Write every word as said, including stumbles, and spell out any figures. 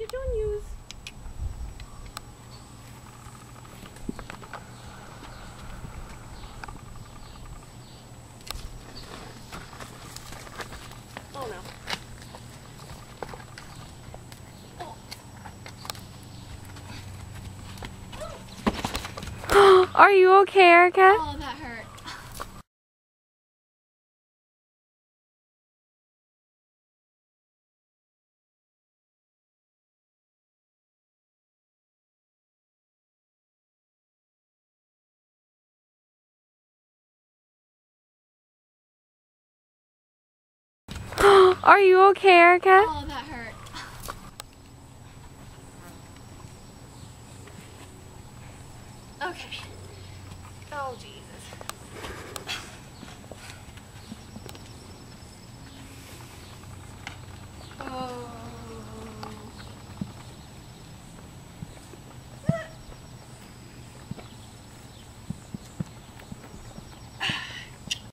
you don't use. Oh no. Are you okay, Erica? Oh, that hurt. Are you okay, Erica? Oh, that hurt. Okay. Oh, geez.